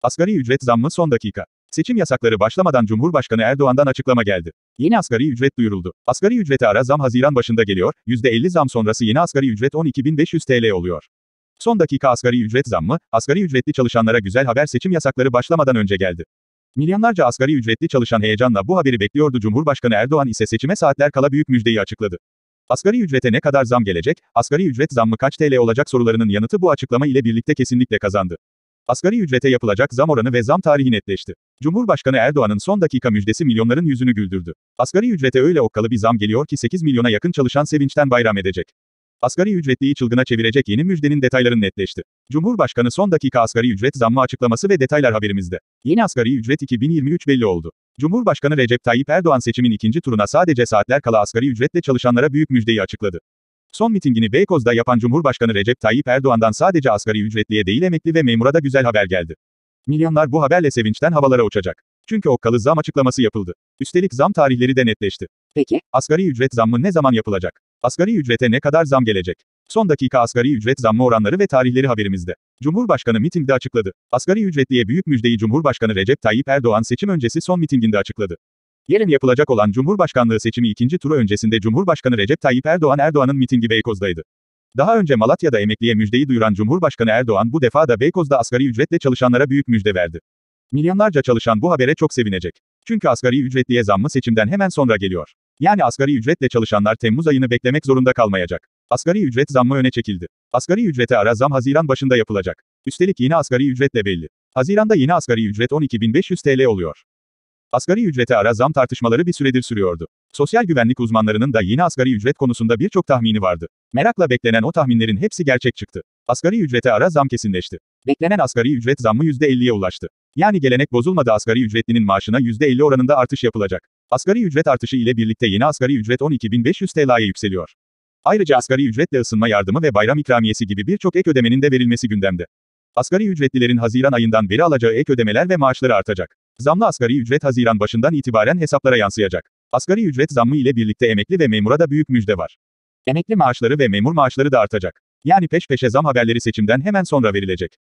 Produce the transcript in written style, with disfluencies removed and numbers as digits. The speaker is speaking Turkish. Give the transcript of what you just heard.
Asgari ücret zammı son dakika. Seçim yasakları başlamadan Cumhurbaşkanı Erdoğan'dan açıklama geldi. Yeni asgari ücret duyuruldu. Asgari ücrete ara zam Haziran başında geliyor, %50 zam sonrası yeni asgari ücret 12.500 TL oluyor. Son dakika asgari ücret zammı, asgari ücretli çalışanlara güzel haber seçim yasakları başlamadan önce geldi. Milyonlarca asgari ücretli çalışan heyecanla bu haberi bekliyordu. Cumhurbaşkanı Erdoğan ise seçime saatler kala büyük müjdeyi açıkladı. Asgari ücrete ne kadar zam gelecek, asgari ücret zammı kaç TL olacak sorularının yanıtı bu açıklama ile birlikte kesinlikle kazandı. Asgari ücrete yapılacak zam oranı ve zam tarihi netleşti. Cumhurbaşkanı Erdoğan'ın son dakika müjdesi milyonların yüzünü güldürdü. Asgari ücrete öyle okkalı bir zam geliyor ki 8 milyona yakın çalışan sevinçten bayram edecek. Asgari ücretliyi çılgına çevirecek yeni müjdenin detayları netleşti. Cumhurbaşkanı son dakika asgari ücret zammı açıklaması ve detaylar haberimizde. Yeni asgari ücret 2023 belli oldu. Cumhurbaşkanı Recep Tayyip Erdoğan seçimin ikinci turuna sadece saatler kala asgari ücretle çalışanlara büyük müjdeyi açıkladı. Son mitingini Beykoz'da yapan Cumhurbaşkanı Recep Tayyip Erdoğan'dan sadece asgari ücretliye değil emekli ve memura da güzel haber geldi. Milyonlar bu haberle sevinçten havalara uçacak. Çünkü okkalı zam açıklaması yapıldı. Üstelik zam tarihleri de netleşti. Peki, asgari ücret zammı ne zaman yapılacak? Asgari ücrete ne kadar zam gelecek? Son dakika asgari ücret zammı oranları ve tarihleri haberimizde. Cumhurbaşkanı mitingde açıkladı. Asgari ücretliye büyük müjdeyi Cumhurbaşkanı Recep Tayyip Erdoğan seçim öncesi son mitinginde açıkladı. Yarın yapılacak olan Cumhurbaşkanlığı seçimi ikinci turu öncesinde Cumhurbaşkanı Recep Tayyip Erdoğan'ın mitingi Beykoz'daydı. Daha önce Malatya'da emekliye müjdeyi duyuran Cumhurbaşkanı Erdoğan bu defa da Beykoz'da asgari ücretle çalışanlara büyük müjde verdi. Milyonlarca çalışan bu habere çok sevinecek. Çünkü asgari ücretliye zammı seçimden hemen sonra geliyor. Yani asgari ücretle çalışanlar Temmuz ayını beklemek zorunda kalmayacak. Asgari ücret zammı öne çekildi. Asgari ücrete ara zam Haziran başında yapılacak. Üstelik yeni asgari ücretle belli. Haziran'da yeni asgari ücret 12.500 TL oluyor. Asgari ücrete ara zam tartışmaları bir süredir sürüyordu. Sosyal güvenlik uzmanlarının da yeni asgari ücret konusunda birçok tahmini vardı. Merakla beklenen o tahminlerin hepsi gerçek çıktı. Asgari ücrete ara zam kesinleşti. Beklenen asgari ücret zammı %50'ye ulaştı. Yani gelenek bozulmadı, asgari ücretlinin maaşına %50 oranında artış yapılacak. Asgari ücret artışı ile birlikte yeni asgari ücret 12.500 TL'ye yükseliyor. Ayrıca asgari ücretle ısınma yardımı ve bayram ikramiyesi gibi birçok ek ödemenin de verilmesi gündemde. Asgari ücretlilerin Haziran ayından beri alacağı ek ödemeler ve maaşları artacak. Zamlı asgari ücret Haziran başından itibaren hesaplara yansıyacak. Asgari ücret zammı ile birlikte emekli ve memura da büyük müjde var. Emekli maaşları ve memur maaşları da artacak. Yani peş peşe zam haberleri seçimden hemen sonra verilecek.